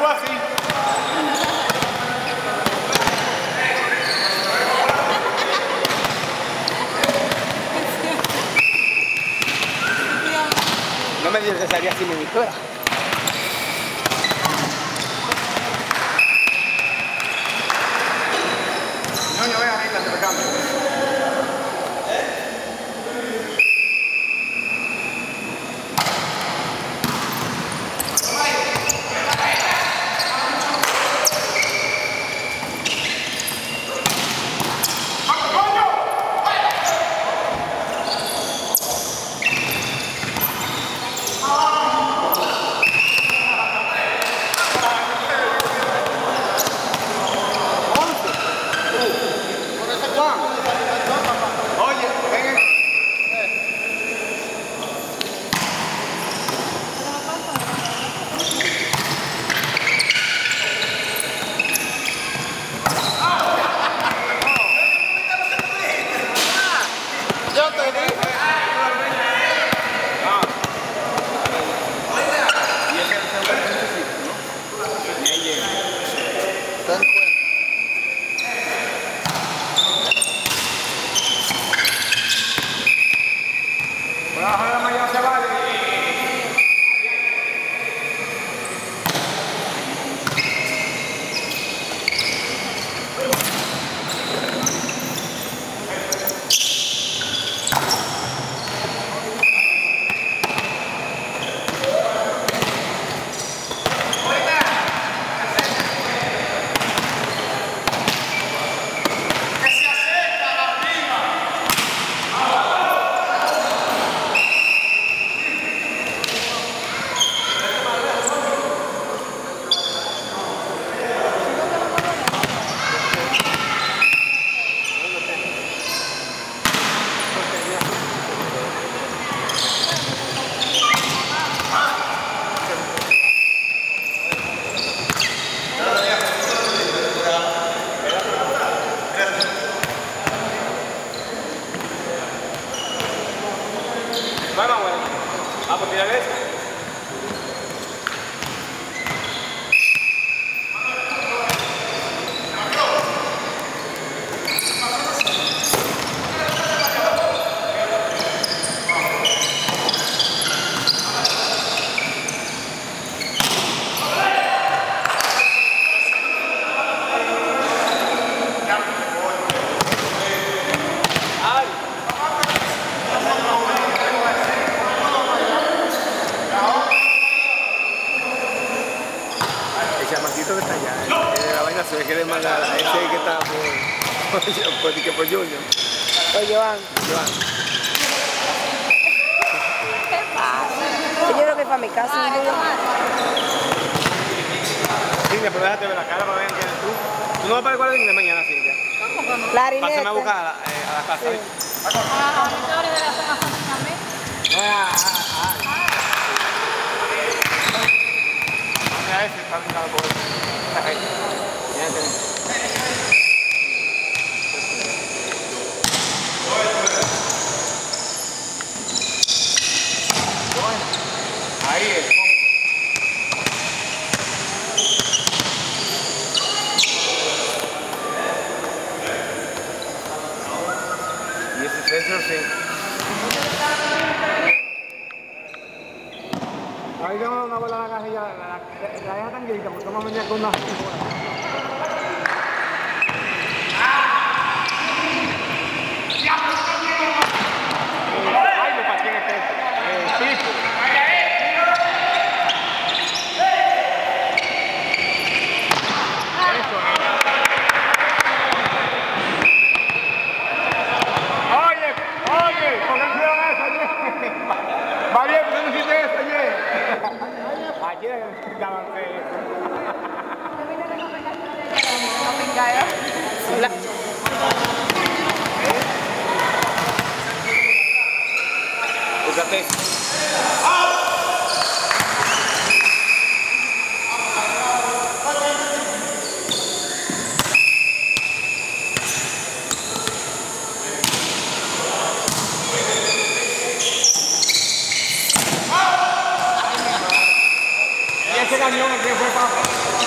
fue así. No me digas que salía así mi victoria. No, yo voy a ir a hacer cambio. Que está allá, la vaina se ve que de mala, ese que está por Junior. Oye, Joan. ¿Qué pasa? Yo creo que es para mi casa. Cintia, pero déjate ver la cara para ver quién eres tú. ¿Tú no vas para el cuadro de inglés mañana, Cintia? ¿Cómo que no? Clarinete. Pásame a buscar a la casa. Sí. Ahorita hora de la zona también. Mira ese, está brindado por esta gente. Ya tenemos. Ahí es, ¿cómo? Y ese centro sí. Ahí tengo una bola de la cajilla, la deja tan grita porque vamos a venir con una bola. Ay, lo patín este, tipo. Oye, ¿por qué hicieron eso ayer? María, ¿por qué no hiciste eso ayer? Ayer daban eso. No me caiga. Búscate. ese cañón, ¿quién fue, papá?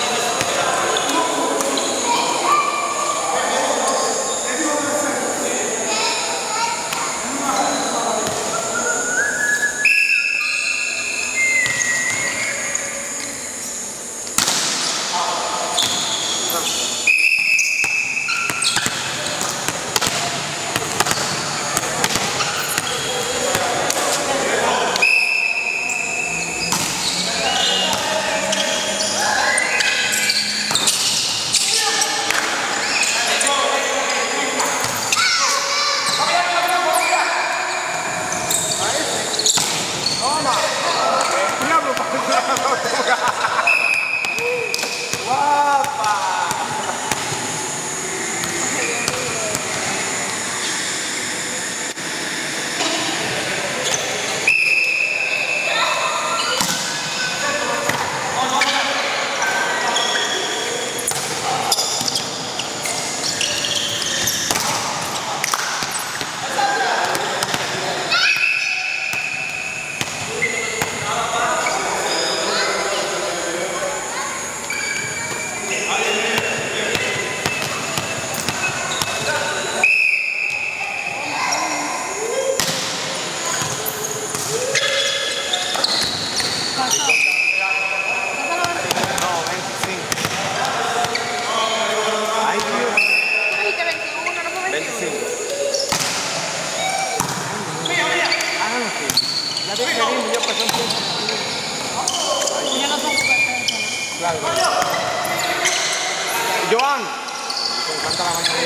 Joan, me encanta la mañana.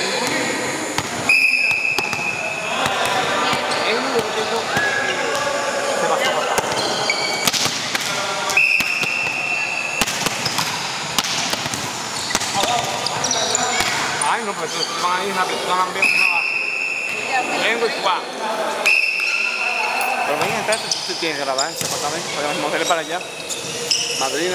Es un poquito se pasó por acá. Ay, no, pues tú van a ir rápido, tú van a ver una vengo y va. Pero ven, entonces tú tienes que grabar, se pasa bien, podemos moverle para allá. Madrid.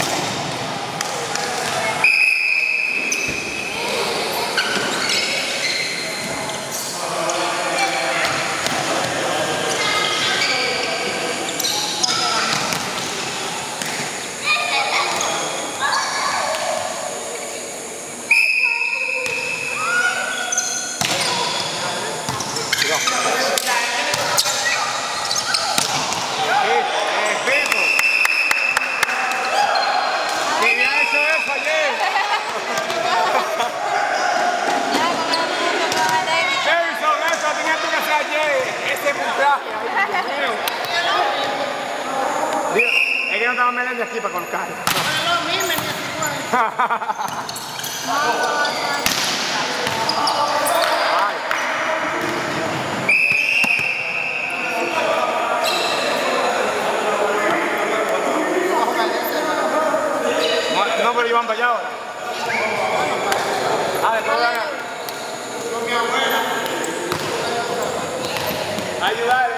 Es que no estaba Melén de aquí para colocar. No, pero iban para allá ahora. Después van a... Con mi abuela. Ayudar.